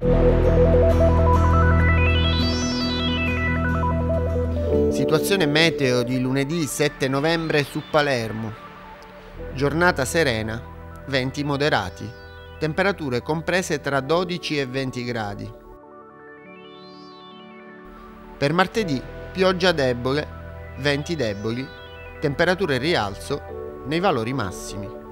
Situazione meteo di lunedì 7 novembre su Palermo. Giornata serena, venti moderati, temperature comprese tra 12 e 20 gradi. Per martedì pioggia debole, venti deboli, temperature in rialzo nei valori massimi.